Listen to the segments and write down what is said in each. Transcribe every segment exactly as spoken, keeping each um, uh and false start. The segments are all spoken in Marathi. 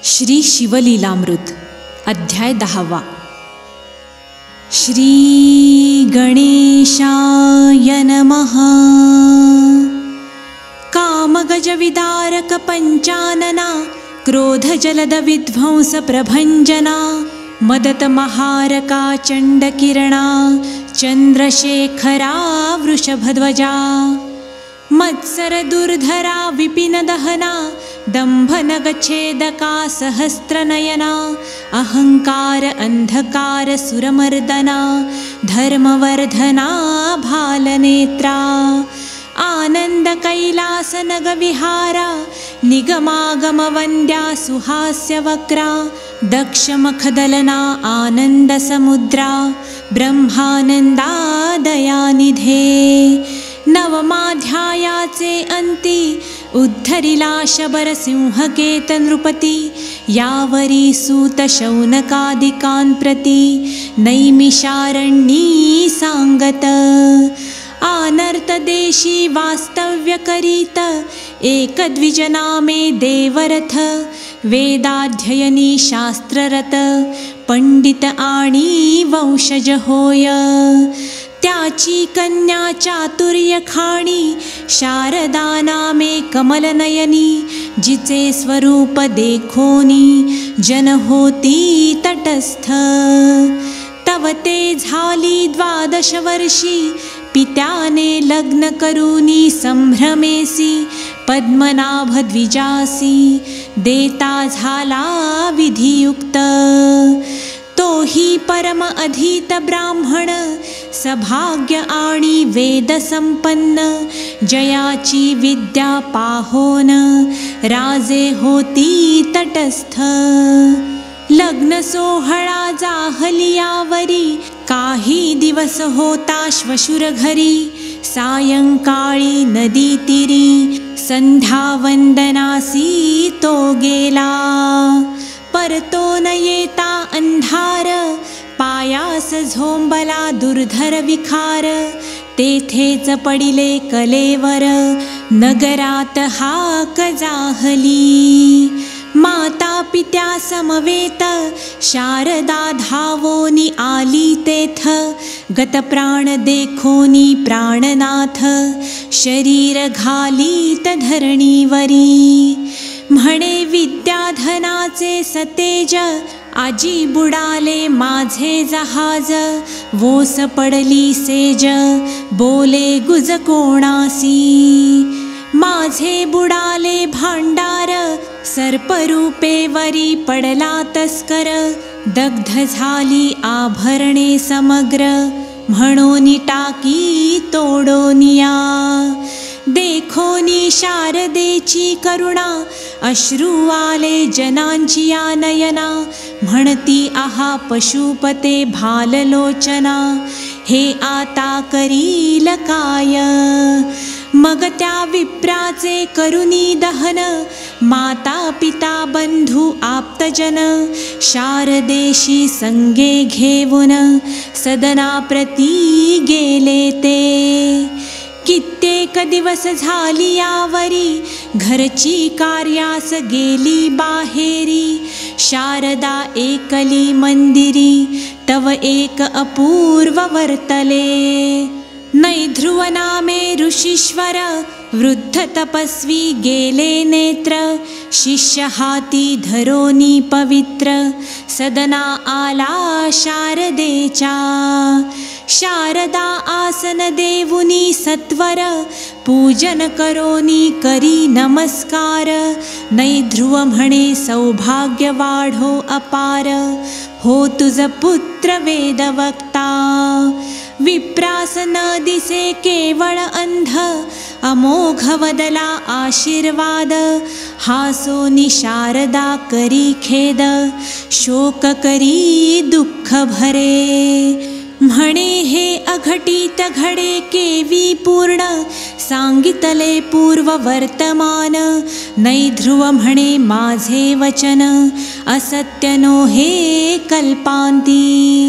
श्री शिवलीलामृत अध्याय दहावा। श्री गणेशाय नमः। कामगजविदारक पंचानना, क्रोधजलद विध्वंस प्रभंजना, मदत महारका चंडकिरणा, चंद्रशेखरा वृषभध्वजा, मत्सर दुर्धरा विपिन दहना, दंभनगच्छेदका सहस्त्रनयना, अहंकार अंधकार सुरमर्दना, धर्मवर्धना भालनेत्रा, आनंद कैलास नग विहारा, निगमागम वंद्या सुहास्य वक्रा, दक्ष मखदलना आनंद समुद्रा, ब्रह्मानंदा दयानिधे, नवमाध्यायाचे अंती, उद्धरिला शबर सिंहकेत नृपती, यावरी सूत शौनकादिकान् प्रति, नैमिषारण्यी सांगत, आनर्त देशी वास्तव्य करीत, एक द्विजनामे देवरथ, वेदाध्ययनी शास्त्ररत, पंडित आणि वंशज होय, त्याची कन्या चातुर्य खाणी, शारदा नामे कमलनयनी, जिचे स्वरूप देखोनी, जन होती तटस्थ, तव ते झाली द्वादश वर्षी, पित्याने लग्न करूनी संभ्रमेसी, पद्मनाभ द्विजासी, देता झाला विधियुक्त, तोही परम अधीत ब्राह्मण, सभाग्य आणि वेद संपन्न, जयाची विद्या पाहोन, राजे होती तटस्थ, लग्न सोहळा जाहलियावरी, काही दिवस होता श्वशुर घरी, सायंकाळी नदी तीरी, संध्या वंदनासी तो गेला, परतो न येता अंधार, पायास झोंबला दुर्धर विखार, तेथेच पडिले कलेवर, नगरात हाक जाहली, माता पित्या समवेत, शारदा धावोनी आली तेथ, गतप्राण देखोनी प्राणनाथ, शरीर घालीत धरणीवरी, म्हणे विद्याधनाचे सतेज, आजी बुडाले माझे जहाज, वोस पडली सेज, बोले गुज कोणासी, माझे बुडाले भांडार, सर्परूपे वरी पडला तस्कर, दग्ध झाली आभरणे समग्र, म्हणून टाकी तोडोनिया, देखोनी शारदेची करुणा, अश्रू आले जनांची या नयना, म्हणती आहा पशुपते भाललोचना, हे आता करील काय, मग त्या विप्राचे करुणी दहन, माता पिता बंधू आप्तजन, शारदेशी संगे घेऊन, सदनाप्रती गेले ते, कित्येक दिवस झाली यावरी, घरची कार्यास गेली बाहेरी, शारदा एकली मंदिरी, तव एक अपूर्व वर्तले, नैध्रुव नामे ऋषीश्वर, वृद्ध तपस्वी गेले नेत्र, शिष्य हाती धरोनी पवित्र, सदना आला शारदेच्या, शारदा आसन देवुनी सत्वर, पूजन करोनी करी नमस्कार, नैध्रुव म्हणे सौभाग्य वाढो अपार, हो तुझ पुत्र वेदवक्ता, विप्रास न दिसे केवळ अंध, अमोघ वदला आशीर्वाद, हासोनी शारदा करी खेद, शोक करी दुःख भरे, म्हणे हे अघटित घडे केवी पूर्ण, सांगितले पूर्व वर्तमान, नैध्रुव म्हणे माझे वचन, असत्य नो हे कल्पांती,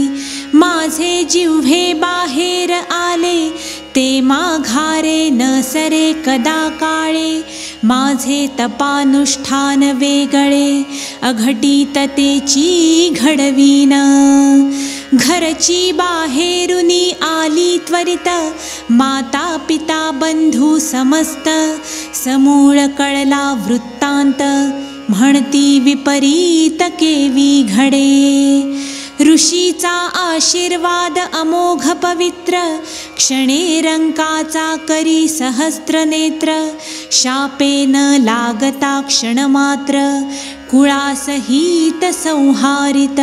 माझे जिव्हे बाहेर आले, ते माघारे न सरे कदा काळे, माझे तपानुष्ठान वेगळे अघटित तेची घडवीन घरची बाहेरुनी आली त्वरित माता पिता बंधू समस्त समूळ कळला वृत्तांत म्हणती विपरीत केवी घडे ऋषीचा आशीर्वाद अमोघ पवित्र क्षणे रंकाचा करी सहस्त्र नेत्र शापे न लागता क्षण मात्र कुळासहित संहारित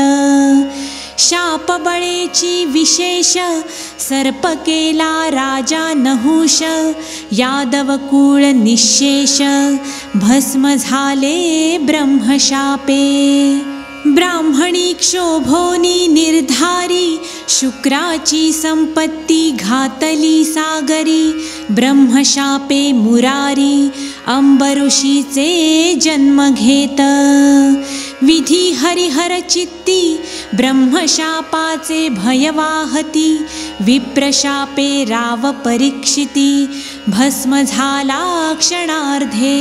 शाप बळेची विशेष सर्प केला राजा नहुष यादव कुळ निशेष भस्म झाले ब्रह्मशापे ब्राह्मणी क्षोभोनी निर्धारी शुक्राची संपत्ती घातली सागरी ब्रह्मशापे मुरारी अंबऋषीचे जन्म घेत विधी हरिहर चित्ती ब्रह्मशापाचे भयवाहती विप्रशापे राव परीक्षिती भस्म झाला क्षणार्धे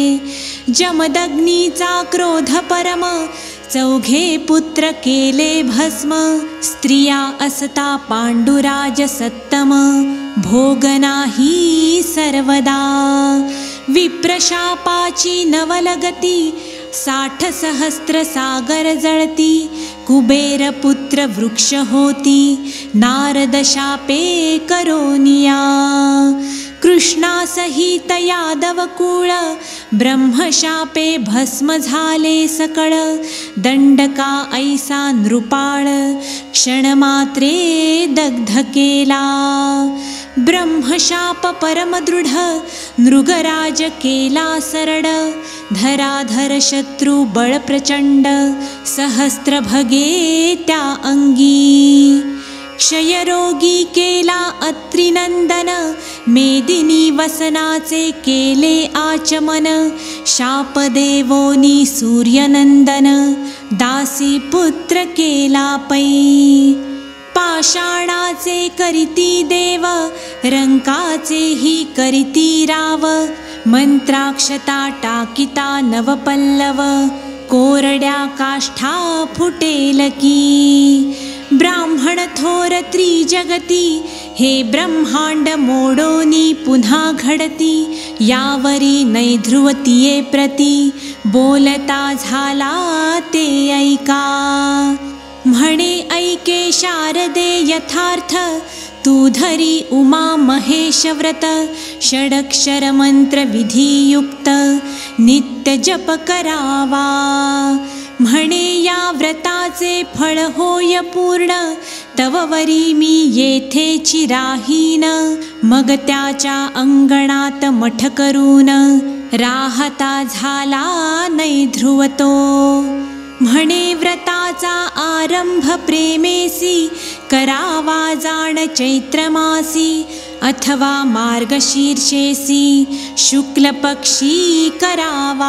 जमदग्नीचा क्रोध परम चौघे पुत्र केले भस्म स्त्रिया असता पांडुराज सत्तम भोग नाही सर्वदा विप्रशापाची नवलगती साठ सहस्त्र सागर जळती कुबेर पुत्र वृक्ष होती नारद शापे करोनिया कृष्णासहित यादव कुळ ब्रह्मशापे भस्म झाले सकळ दंडका ऐसा नृपाळ क्षणमात्रे दग्ध केला ब्रह्मशाप परमदृढ नृगराज केला सरड धराधर शत्रु बळ प्रचंड सहस्त्र भगे त्या अंगी क्षयरोगी केला अत्रिनंदन मेदिनी वसनाचे केले आचमन शापदेवोनी सूर्यनंदन दासी पुत्र केला पै पाषाणाचे करीती देव रंकाचे ही करीती राव मंत्राक्षता टाकिता नवपल्लव कोरड्या काष्ठा फुटेल की ब्राह्मण थोर त्रिजगती हे ब्रह्मांड मोडोनी पुन्हा घडती यावरी नैध्रुवतीये प्रती बोलता झाला ते ऐका म्हणे ऐके शारदे यथार्थ तू धरी उमा महेश व्रत षडक्षर मंत्र विधियुक्त नित्य जप करावा म्हणे या व्रताचे फळ होय पूर्ण तववरी मी येथेची राहीन मग त्याच्या अंगणात मठ करून राहता झाला नैध्रुवतो म्हणे व्रताचा आरंभ प्रेमेसी करावा जाण चैत्रमासी अथवा मार्गशीर्षेसी शुक्ल पक्षी करावा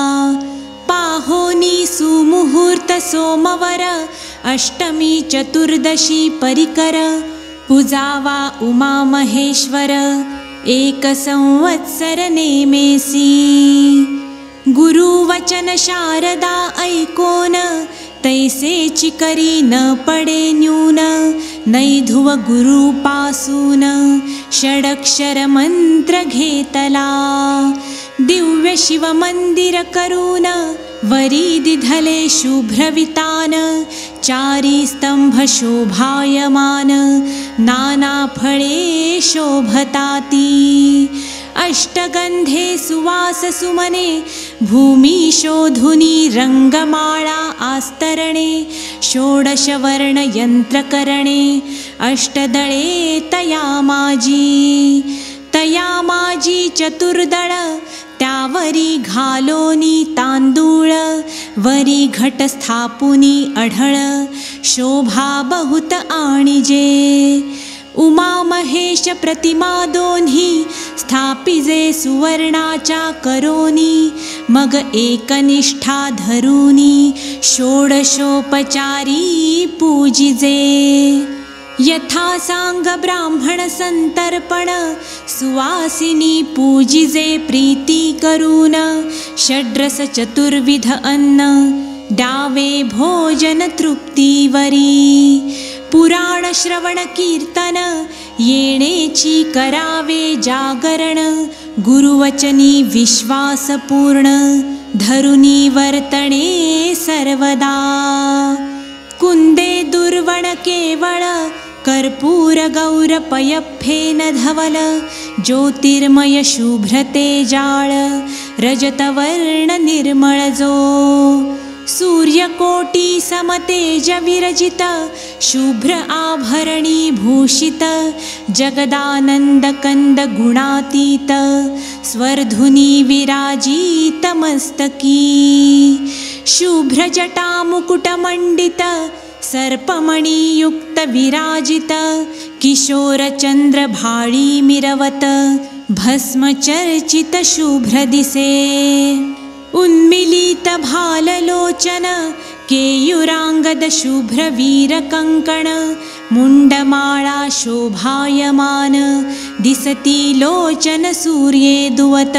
पाहोनी सुमुहूर्त सोमवर अष्टमी चतुर्दशी परिकर पूजावा उमा महेश्वर एक संवत्सर नेमेसी गुरुवचन शारदा ऐकोन तैसेची करी न पडे न्यून नैधुव गुरुपासून षडक्षर मंत्र घेतला दिव्य शिव मंदिर करून वरी दिधले शुभ्रवितान चारी स्तंभ शोभायमान नाना फळे शोभताती अष्टगंधे सुवास सुमने भूमी शोधुनी रंगमाळा आस्तरणे षोडश वर्ण यंत्रकरणे अष्टदळे तया माजी तया माजी चतुर्दळ त्यावरी घालोनी तांदूळ वरी घट स्थापुनी अढळ शोभा बहुत आणिजे उमा महेश प्रतिमा दोन्ही स्थापिजे सुवर्णाच्या करोनी मग एकनिष्ठा धरुनी षोडशोपचारी पूजिजे यथा सांग ब्राह्मण संतर्पण सुवासिनी पूजिजे प्रीती करून षड्रस चतुर्विध अन्न डावे भोजन तृप्तीवरी पुराण श्रवण कीर्तन येणेची करावे जागरण गुरुवचनी विश्वासपूर्ण धरुनी वर्तणे सर्वदा कुंदे दुर्वण केवळ कर्पूर गौर पयफेन धवल ज्योतिर्मय शुभ्रते जाळ रजतवर्ण निर्मळ जो सूर्यकोटी समतेज विरजित शुभ्र आभरणी भूषित जगदानंद कंद गुणातीत स्वर्धुनी विराजित मस्तकी शुभ्र जटा मुकुट मंडित सर्पमणि युक्त विराजित किशोर चंद्र भाळी मिरवत भस्म चर्चित शुभ्र दिसे उन्मिलित भाललोचन केयुरांगद शुभ्र वीर कंकण मुंडमाळा शोभायमान दिसती लोचन सूर्ये दुवत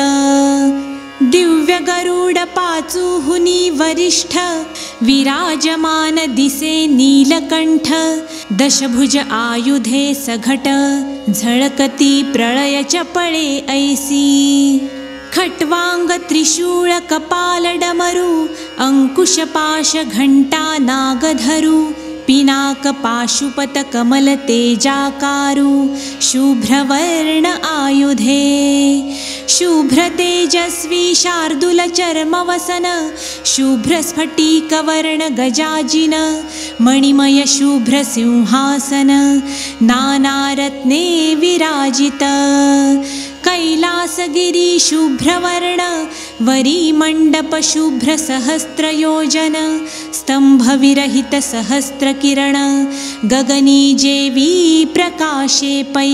दिव्य गरुड पाचुहुनी वरिष्ठ विराजमान दिसे नीलकंठ दशभुज आयुधे सघट झळकती प्रळय चपळे ऐसी खट्वांग त्रिशूळ कपाल डमरू अंकुश पाश घंटा नागधरू पिनाक पाशुपत कमल तेजाकारु शुभ्रवर्ण आयुधे शुभ्र तेजस्वी शार्दूल चर्मवसन शुभ्र स्फटिकवर्ण गजाजिन मणिमय शुभ्र सिंहासन नानारत्ने विराजित कैलासगिरी शुभ्रवर्ण वरी मंडप शुभ्र सहस्त्रयोजन स्तंभ विरहित सहस्त्र किरण गगनी जेवी प्रकाशे पै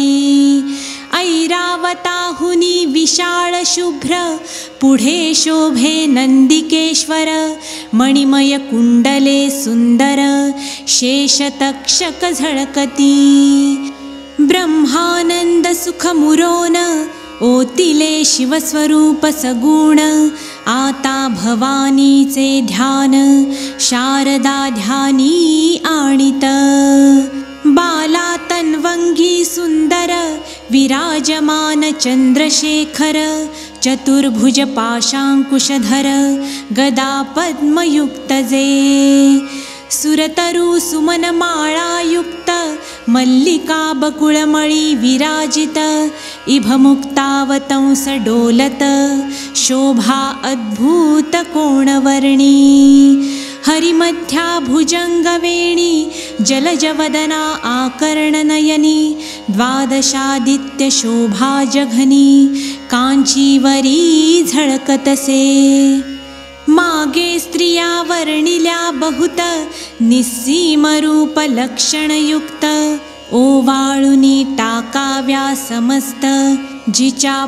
ऐरावताहुनी विशाल शुभ्र पुढे शोभे नंदिकेश्वर मणिमय कुंडले सुंदर शेषतक्षक झळकती ब्रह्मानंद सुख मुरोन ओतिले शिवस्वरूप सगुण आता भवानीचे ध्यान शारदा ध्यानी आणित बाला तन्वंगी सुंदर विराजमान चंद्रशेखर चतुर्भुज पाशांकुशधर गदा पद्मयुक्त जे सुरतरु सुमन माळायुक्त मल्लिका बकुळमळी विराजित इभमुक्तावतंस डोलत शोभा अद्भुत कोणवर्णी हरिमध्या भुजंगवेणी जलजवदना आकर्णनयनी द्वादशादित्य शोभा जघनी कांचीवरी झळकतसे मागे स्त्रिया वर्णिल्या बहुत निस्सीम रूप लक्षणयुक्त ओवाळुनी टाकाव्या समस्त जिच्या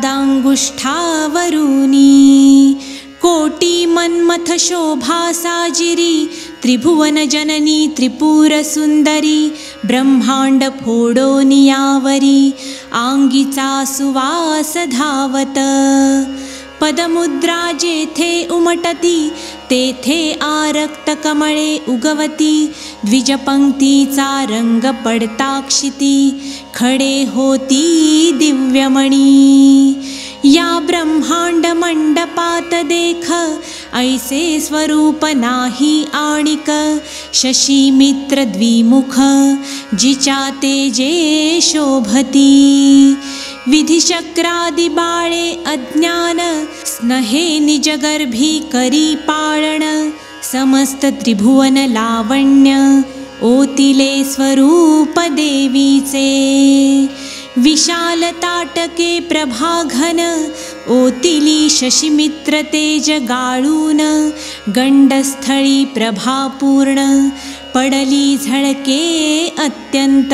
पादांगुष्ठावरुनी कोटी मन्मथ शोभा साजिरी त्रिभुवन जननी त्रिपुर सुंदरी ब्रह्मांड फोडोनियावरी आंगीचा सुवास धावत पदमुद्रा जेथे उमटती तेथे आरक्त कमळे उगवती द्विजपंक्तीचा रंग पडताक्षिती खडे होती दिव्यमणी या ब्रह्मांड मंडपात देख ऐसे स्वरूप नाही आणिक शशी मित्र द्विमुख जिच्या तेजे शोभती विधिचक्रादि बाळे अज्ञान स्नहे निजगर्भी करी पाळण समस्त त्रिभुवन लावण्य ओतिले स्वरूप देवीचे विशाल ताटके प्रभाघन ओतिली शशिमित्र तेज गाळून गंडस्थळी प्रभापूर्ण पडली झळके अत्यंत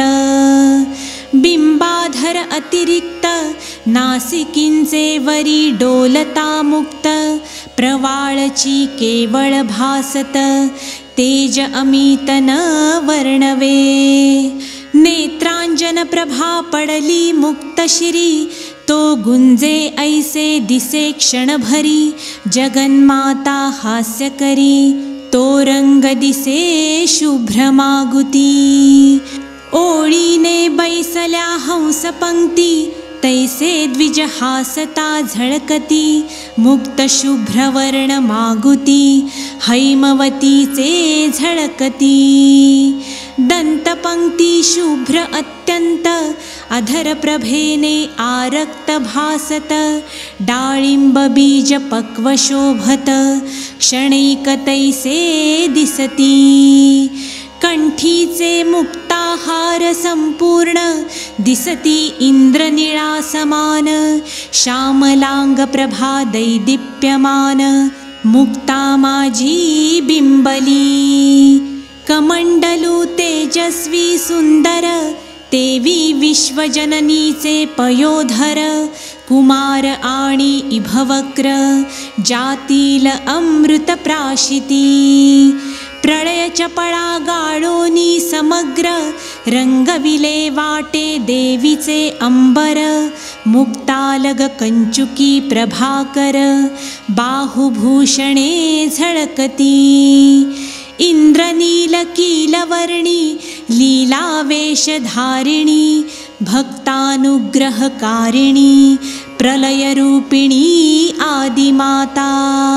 बिंबाधर अतिरिक्त नासिकिंचे वरी डोलता मुक्त प्रवाळची केवळ भासत तेज अमित न वर्णवे नेत्रांजन प्रभा पडली मुक्तशिरी, तो गुंजे ऐसे दिसे क्षणभरी, जगन्माता हास्य करी, तो रंग दिसे शुभ्र मागुती. ओळीने बैसल्या हंस पंक्ती, तैसे द्विज हासता झळकती, मुक्त शुभ्र वर्ण मागुती, हैमवतीचे झळकती. दंतपंक्ती शुभ्र अत्यंत, अधर प्रभेने आरक्त भासत, डाळिंब बीज पक्व शोभत, क्षणैक तैसे दिसती. कंठीचे मुक्ताहार संपूर्ण, दिसती इंद्रनिळा समान, श्यामलांग प्रभा दैदिप्यमान, मुक्ता माझी बिंबली. कमंडलू तेजस्वी सुंदर, तेवी विश्वजननीचे पयोधर, कुमार आणि इभवक्र, जातील अमृत प्राशिती. प्रळय चपळा गाळोनी समग्र, रंगविले वाटे देवीचे अंबर, मुक्तालग कंचुकी प्रभाकर, बाहुभूषणे झळकती. इंद्रनील कीलवर्णी लीलावेशधारिणी, भक्तानुग्रहकारिणी, प्रलयरूपिणी आदिमाता.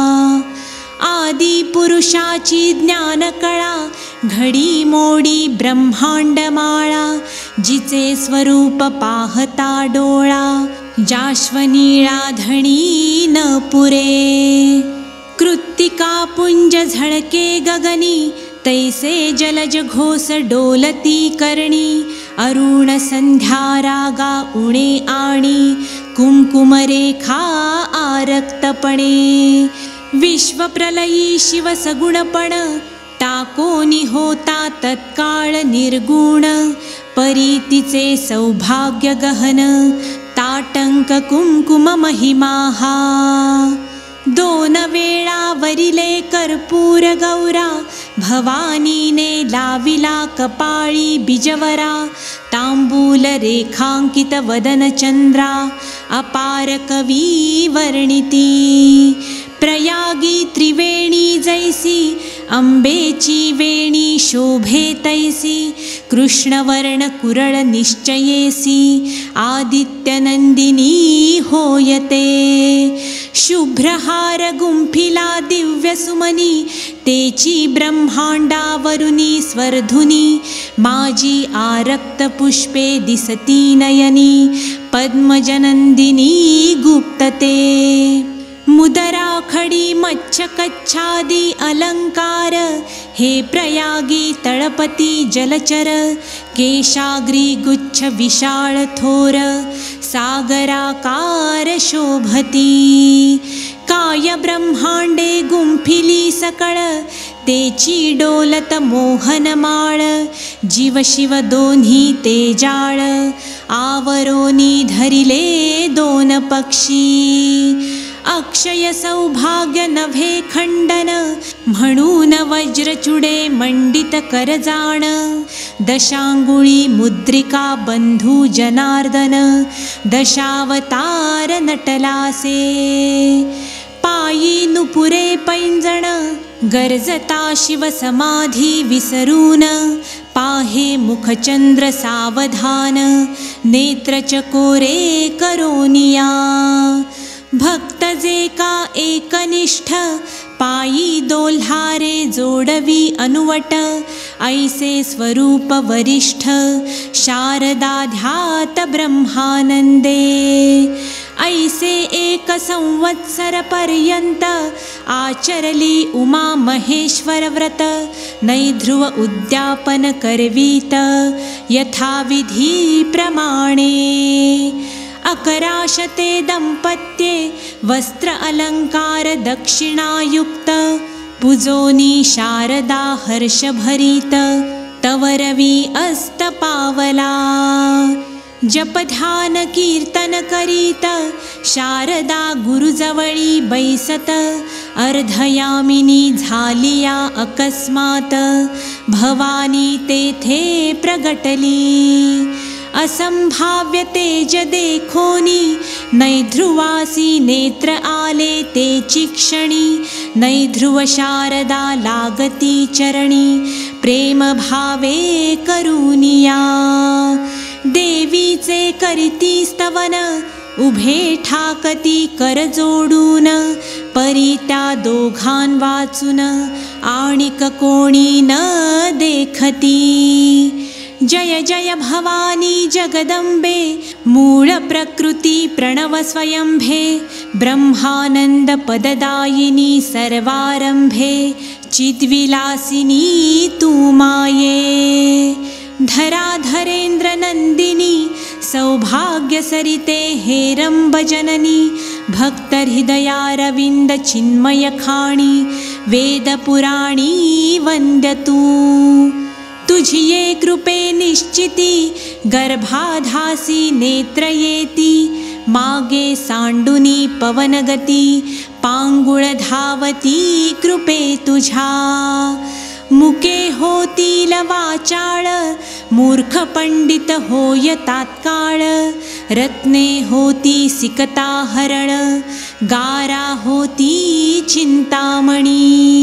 आदिपुरुषाची ज्ञानकळा, घडीमोडी ब्रह्मांडमाळा, जिचे स्वरूप पाहता डोळा, जाश्वनीळा धणी न पुरे. कृत्तिका पुंज झळके गगनी, तैसे जलज घोष डोलती करणी, अरुण संध्या रागा उणे आणि, कुंकुमरेखा आरक्तपणे. विश्वप्रलयी शिव सगुणपण, टाकोनी होता तत्काळ निर्गुण, परीतीचे सौभाग्य गहन, ताटंक कुंकुम महिमाहा. दोन वेळा वरिले कर्पूर गौरा, भवानीने लाविला कपाळी बिजवरा, तांबूल रेखांकित वदन चंद्रा, अपार कवी वर्णिती. प्रयागी त्रिवेणी जैसी, अंबेची वेणी शोभे तैसी, कृष्णवर्ण कुरळ निश्चयेसी, आदित्यनंदिनी होयते. शुभ्रहार गुंफिला दिव्य सुमनी, तेची ब्रह्मांडावरुनी स्वर्धुनी, माझी आरक्त पुष्पे दिसती नयनी, पद्मजनंदिनी गुप्तते. मुदराखडी मच्छकच्छादी अलंकार, हे प्रयागी तळपती जलचर, केशाग्री गुच्छ विशाळ थोर, सागराकार शोभती. काय ब्रह्मांडे गुंफिली सकळ, तेची डोलत मोहनमाळ, जीव शिव दोन्ही तेजाळ, आवरोनी धरिले दोन पक्षी. अक्षय सौभाग्य नभे खंडन, म्हणून वज्रचुडे मंडित करजाण, दशांगुळी मुद्रिका बंधू जनार्दन, दशावतार नटलासे. पायी नुपुरे पैंजण, गर्जता शिव समाधी विसरून, पाहे मुखचंद्र सावधान, नेत्र चकोरे करोनिया. भक्त जे का एकनिष्ठ, पायी दोल्हारे जोडवी अनुवट, ऐसे स्वरूप वरिष्ठ, शारदा ध्यात ब्रह्मानंदे. ऐसे एक संवत्सर पर्यंत, आचरली उमा महेश्वर व्रत, नैध्रुव उद्यापन करवीत, यथाविधी प्रमाणे. अकराशते दंपत्ये, वस्त्र अलंकार दक्षिणायुक्त, पुजोनी शारदा हर्षभरित, तवरवी अस्त पावला. जपध्यान कीर्तन करीत, शारदा गुरुजवळी बैसत, अर्धयामिनी झालिया अकस्मात भवानी तेथे प्रगटली. असंभाव्य तेज देखोनी नैध्रुवासी नेत्र आले तेची क्षणी. नैध्रुव शारदा लागती चरणी प्रेम भावे करुनिया. देवीचे करीती स्तवन उभे ठाकती कर जोडून. परी त्या दोघां वाचून आणिक कोणी न देखती. जय जय भवानी जगदंबे मूळ प्रकृती प्रणव स्वयंभे. ब्रह्मानंद पददायिनी सर्वारंभे चिद्विलासिनी तू माये. धराधरेंद्र नंदिनी सौभाग्य सरिते हेरंब जननी. भक्त हृदयारविंद चिन्मय खाणी वेद पुराणी वंद्य तू. तुझिये कृपे निश्चिती गर्भाधासी नेत्र येती. मागे सांडुनी पवनगती पांगुळ धावती कृपे तुझ्या. मुके होतील वाचाळ मूर्ख पंडित होय तात्काळ. रत्ने होती सिकता हरण गारा होती चिंतामणी.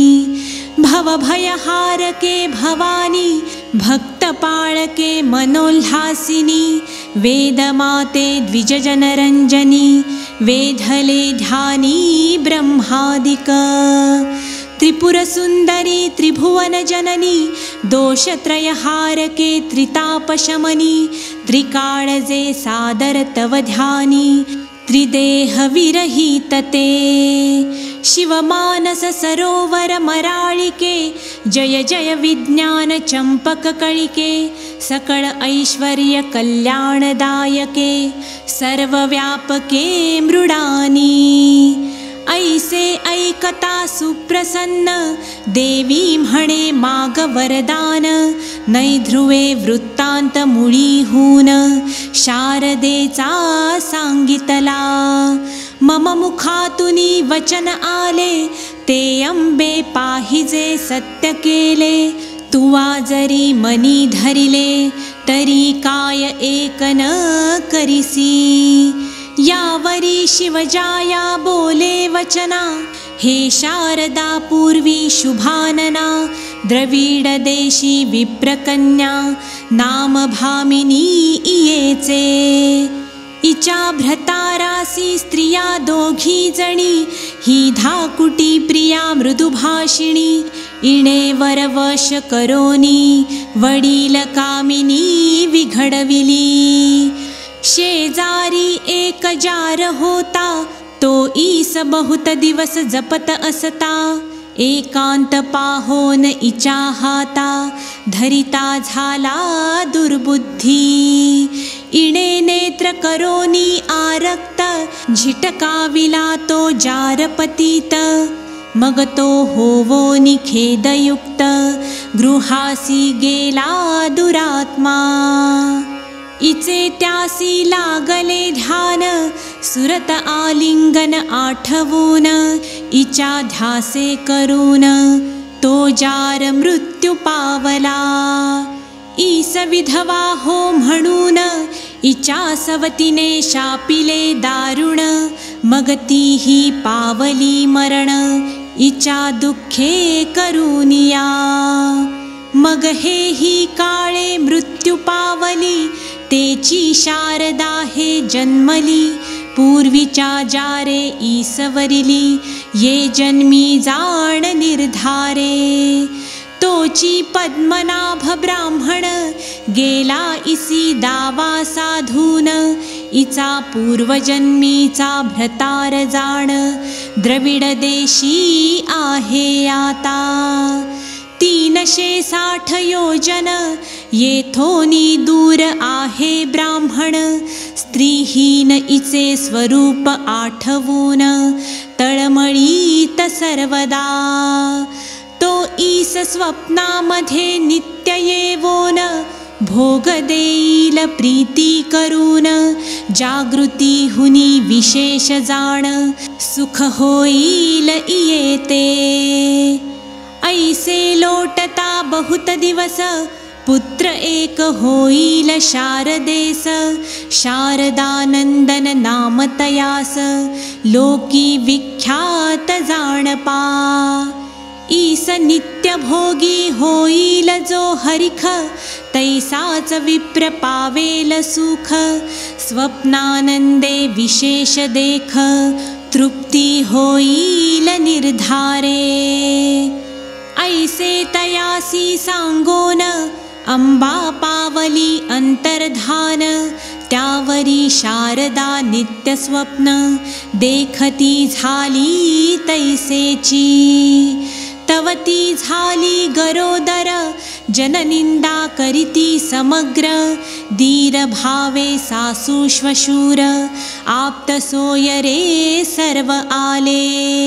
भवभयहारके भवानी भक्त पाळके मनोल्हासिनी. वेदमाते द्विजजनरंजनी वेधले ध्यानी ब्रह्मादिक. त्रिपुरसुंदरी त्रिभुवन जननी दोषत्रयहारके त्रितापशमनी. त्रिकाळजे सादर तव ध्यानी त्रिदेह विरहितते. शिवमानस सरोवर मराळिके जय जय विज्ञान चंपक कळिके. सकळ ऐश्वर्य कल्याणदायके सर्वव्यापके मृडानी. ऐसे ऐकता सुप्रसन्न देवी म्हणे माग वरदान. नैध्रुवे वृत्तांत मुळीहून शारदेचा सांगितला. मम मुखातुनी वचन आले ते अंबे पाहिजे सत्य केले. तुवा जरी मनी धरिले तरी काय एक न करिसी. यावरी शिवजाया बोले वचना हे शारदा पूर्वी शुभानना. द्रविड देशी विप्रकन्या नाम भामिनी इयेचे. इचा भ्रतारासी स्त्रिया दोघी जणी ही धाकुटी प्रिया मृदुभाषिणी. इणे वरवश करोनी वडील कामिनी विघडविली. शेजारी एक जार होता तो ईस बहुत दिवस जपत असता. एकांत पाहोन इचा हाता धरिता झाला दुर्बुद्धी. इणे नेत्र करोनी आरक्त झिटकाविला तो जारपतीत. मग तो होवोनी खेदयुक्त गृहासी गेला दुरात्मा. इचे त्यासी लागले ध्यान सुरत आलिंगन आठवून. इचा ध्यासे करून तो जार मृत्यू पावला. ईस विधवा हो म्हणून इचा सवतीने शापिले दारुण. मग तीही पावली मरण इचा दुःखे करुनिया. मग हे ही काळे मृत्यू पावली तेची शारदा हे जन्मली. पूर्वीच्या जारे ईसवरिली ये जन्मी जाण निर्धारे. तोची पद्मनाभ ब्राह्मण गेला इसी दावा साधून. इचा पूर्वजन्मीचा भ्रतार जाण द्रविड देशी आहे आता. तीनशे साठ योजन येथोनी दूर आहे ब्राह्मण. स्त्रीहीन इचे स्वरूप आठवून तळमळीत सर्वदा. तो ईस स्वप्नामध्ये नित्य येवोन भोग देईल प्रीती करून, जागृती हुनी विशेष जाण, सुख होईल येते। ऐसे लोटता बहुत दिवस, पुत्र एक होईल शारदेस, शारदानंदन नाम तयास, लोकी विख्यात जाणपा। ईस नित्य भोगी होईल जो हरिख, तैसाच विप्र पावेल सुख, स्वप्नानंदे विशेष देख, तृप्ती होईल निर्धारे। ऐसे तयासी सांगोन, अंबा पावली अंतर्धान, त्यावरी शारदा नित्य स्वप्न, देखती झाली तैसेची। तवती झाली गरोदर, जननिंदा करीती समग्र, धीर भावे सासू श्वशूर, आप्त सोयरे सर्व आले।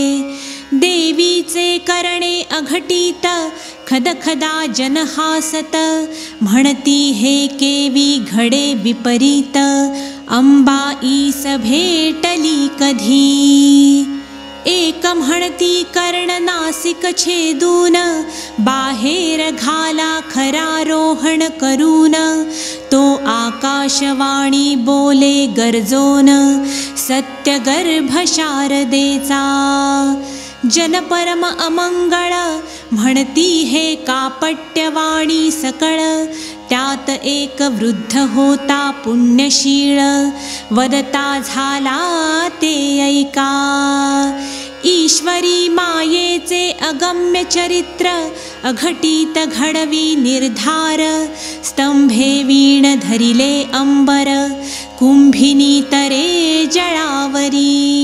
देवीचे करणे अघटित, खदखदा जन हासत, म्हणती हे केवी घडे विपरीत, अंबा ईस भेटली कधी। एक म्हणती कर्ण नासिक छेदून, बाहेर घाला खरारोहण करून, तो आकाशवाणी बोले गरजोन, सत्य गर्भ शारदेचा। जन परम अमंगळ, म्हणती हे कापट्यवाणी सकळ, त्यात एक वृद्ध होता पुण्यशीळ, वदता झाला ते ऐका। ईश्वरी मायेचे अगम्य चरित्र, अघटित घडवी निर्धार, स्तंभे वीण धरिले अंबर, कुंभिनी तरे जळावरी।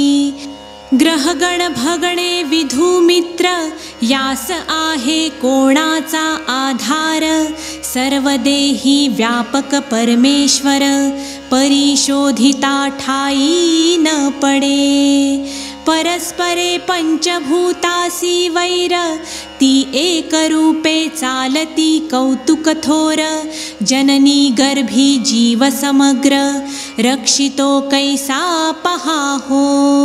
ग्रहगण भगणे विधुमित्र, यास आहे कोणाचा आधार, सर्वदेही व्यापक परमेश्वर, परिशोधिता ठाई न पडे। परस्परे पंचभूतासी वैर, ती एक रूपे चालती कौतुक थोर, जननी गर्भी जीव समग्र, रक्षितो कैसा पहा हो।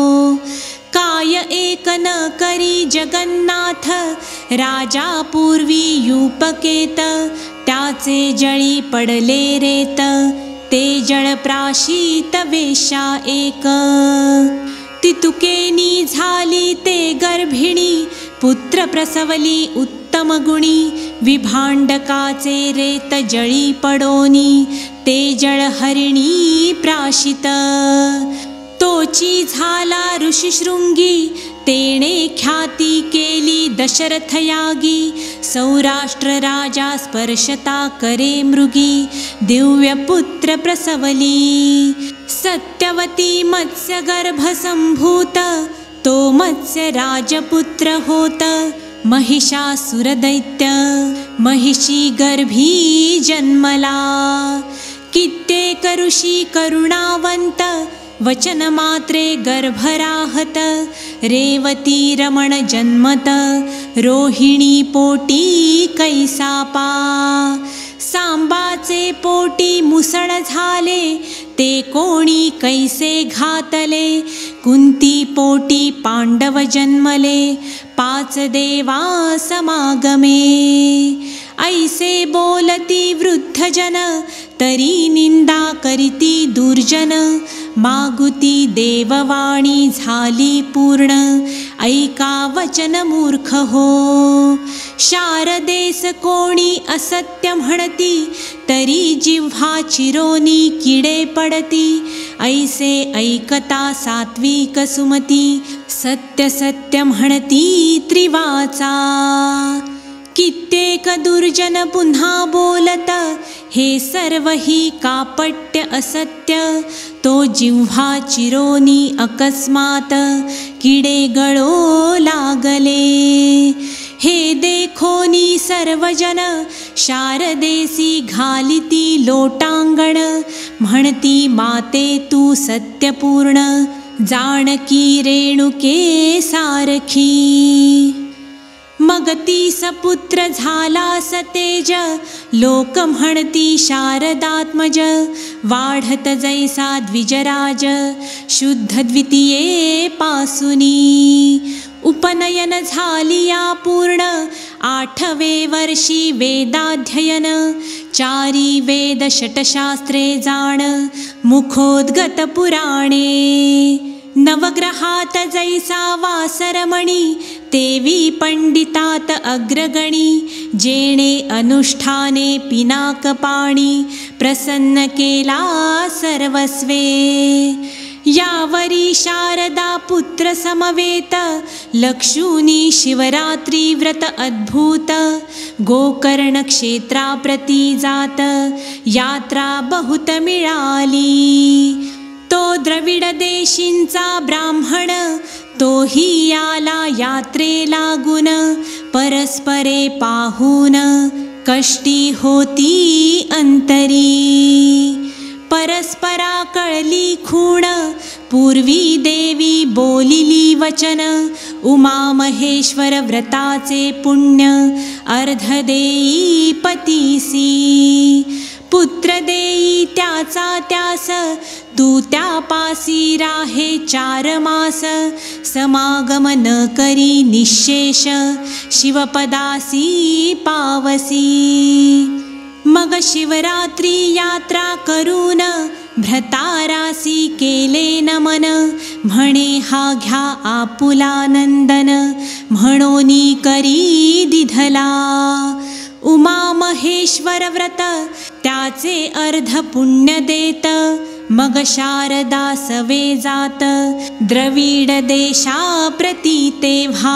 काय एक न करी जगन्नाथ, राजा पूर्वी यूपकेत, त्याचे जळी पडले रेत, ते जळ प्राशित वेश्या एक। तितुकेनी झाली ते गर्भिणी, पुत्र प्रसवली उत्तम गुणी, विभांडकाचे रेत जळी पडोनी, ते जळ हरिणी प्राशित। तोची झाला ऋषिशृंगी, तेणे ख्याती केली दशरथ यागी, सौराष्ट्र राजा स्पर्शता करे मृगी, दिव्य पुत्र प्रसवली। सत्यवती मत्स्य गर्भ संभूत, तो मत्स्य राजपुत्र होत, महिषासुर दैत्य महिषी गर्भी जन्मला। कित्येक ऋषी करुणावंत, वचन मात्रे गर्भराहत, रेवती रमण जन्मत, रोहिणी पोटी कैसापा। सांबाचे पोटी मुसळ झाले, ते कोणी कैसे घातले, कुंती पोटी पांडव जन्मले, पाच देवा समागमे। ऐसे बोलती वृद्ध जन, तरी निंदा करीती दुर्जन, मागुती देववाणी झाली पूर्ण, ऐका वचन मूर्ख हो। शारदेस कोणी असत्य म्हणती, तरी जिव्हा चिरोनी किडे पडती, ऐसे ऐकता सात्विक सुमती, सत्य सत्य म्हणती त्रिवाचा। कित्येक दुर्जन पुन्हा बोलत, हे सर्व ही कापट्य असत्य, तो जिव्हा चिरोनी अकस्मात, किडे गळो लागले। हे देखोनी सर्वजन, शारदेसी घालिती लोटांगण, म्हणती माते तू सत्यपूर्ण, जानकी रेणुके सारखी। मगती सपुत्र झाला सतेज, लोक म्हणती शारदात्मज. वाढत जैसा द्विजराज, शुद्ध द्वितीये पासुनी. उपनयन झालिया पूर्ण, आठवे वर्षी वेदाध्ययन. चारी वेद षटशास्त्रे जाण, मुखोद्गत पुराणे. नवग्रहात जैसा वासरमणी, तेवी पंडितात अग्रगणी. जेणे अनुष्ठाने पिनाकपाणी, प्रसन्न केला सर्वस्वे. यावरी शारदा पुत्र समवेत, लक्षुनी शिवरात्री व्रत अद्भुत. गोकर्ण क्षेत्रा प्रती जात, यात्रा बहुत मिळाली. तो द्रविड देशींचा ब्राह्मण, तोही आला यात्रेला गुण. परस्परे पाहून कष्टी होती अंतरी. परस्परा कळली खूण, पूर्वी देवी बोलिली वचन. उमा महेश्वर व्रताचे पुण्य, अर्ध देई पतीसी. पुत्र देई त्याचा त्यास, तू त्यापासी राहे चार मास. समागम न करी निशेष, शिवपदासी पावसी. मग शिवरात्री यात्रा करून, भ्रतारासी केले नमन. म्हणे हा घ्या आपुलानंदन, म्हणोनी करी दिधला. उमा महेश्वर व्रत त्याचे अर्ध पुण्य देत. मग शारदा सवे जात, द्रविड देशा प्रती तेव्हा.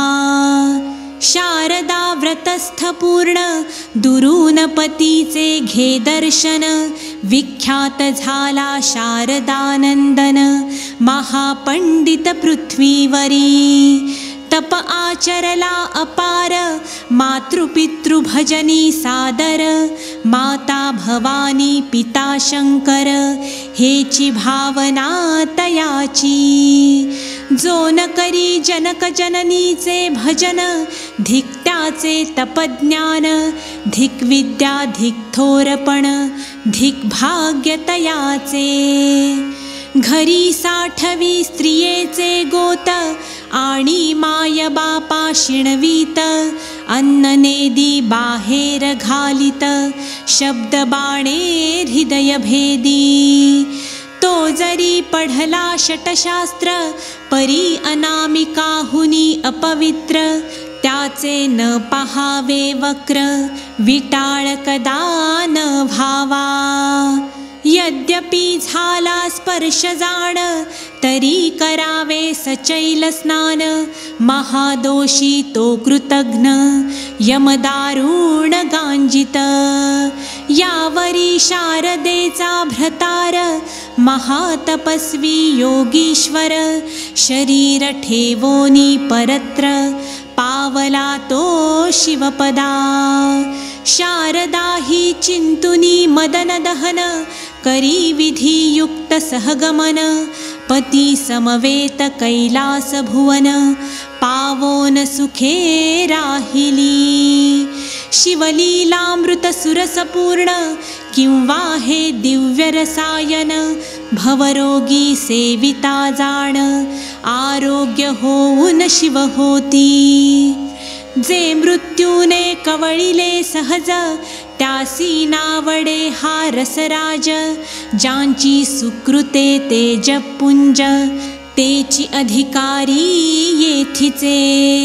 शारदा व्रतस्थ पूर्ण, दुरून पतीचे घे दर्शन. विख्यात झाला शारदानंदन, महापंडित पृथ्वीवरी. तप आचरला अपार, मातृपितृभजनी सादर. माता भवानी पिता शंकर, हेची भावना तयाची. जो न करी जनक जननीचे भजन, धिक त्याचे तपज्ञान. धिक विद्या धिक थोरपण, धिक भाग्य तयाचे. घरी साठवी स्त्रियेचे गोत, आणि माय बापा शिणवीत. अन्न नेदी बाहेर घालित, शब्द बाणे हृदय भेदी. तो जरी पढला षटशास्त्र, परी अनामिकाहुनी अपवित्र. त्याचे न पहावे वक्र, विटाळ कदा न व्हावा. यद्यपि झाला स्पर्श जाण, तरी करावे सचैल स्नान. महादोषी तो कृतघ्न, यमदारुण गांजित. यावरी शारदेचा भ्रतार, महातपस्वी योगीश्वर. शरीर ठेवोनी परत्र, पावला तो शिवपदा. शारदा ही चिंतुनी मदन दहन, करी विधियुक्त सहगमन. पती समवेत कैलास भुवन, पावोन सुखे राहिली. शिवलीलामृत सुरसपूर्ण, किंवा हे दिव्य रसायन. भवरोगी सेविता जाण, आरोग्य होऊन शिव होती. जे मृत्यूने कवळिले सहज, त्यासी नावडे हा रसराज. ज्यांची सुकृते तेजपुंज, तेची अधिकारी येथिचे.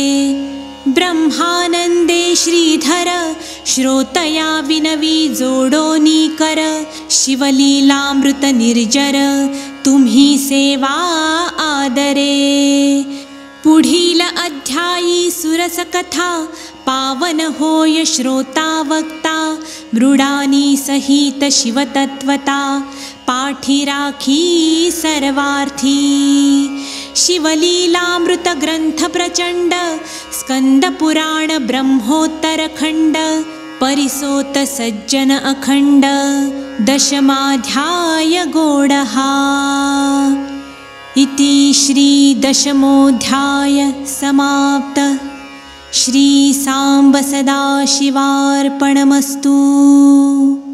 ब्रह्मानंदे श्रीधर, श्रोतया विनवी जोडोनी कर. शिवलीलामृत निर्जर, तुम्ही सेवा आदरे. पुढील अध्यायी सुरसकथा, पावन होय श्रोता वक्ता. मृडानी सहित शिवतत्वता, पाठी राखी सर्वार्थी. शिवलीलामृत ग्रंथ प्रचंड, स्कंद पुराण ब्रह्मोत्तर खंड. परिसोत सज्जन अखंड, दशमाध्याय गोडहा. इति श्री दशमोऽध्याय समाप्त. श्री सांब सदाशिवार्पणमस्तु।